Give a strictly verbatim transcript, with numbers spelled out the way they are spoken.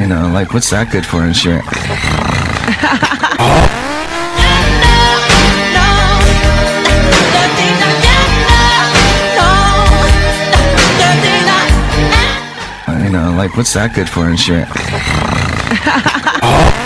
know, like, what's that good for insurance? You know, like, what's that good for insurance?